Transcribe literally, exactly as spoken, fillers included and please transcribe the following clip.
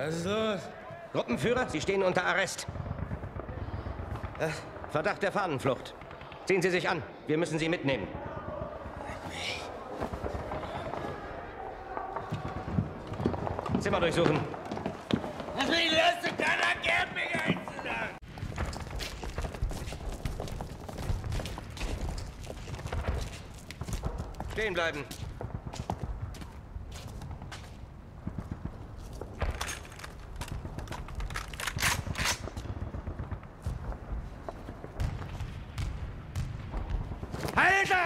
Was ist los? Gruppenführer, Sie stehen unter Arrest. Äh, Verdacht der Fahnenflucht. Ziehen Sie sich an. Wir müssen Sie mitnehmen. Zimmer durchsuchen. Lass mich los, du keiner gern mich einzuladen. Stehen bleiben. Alter!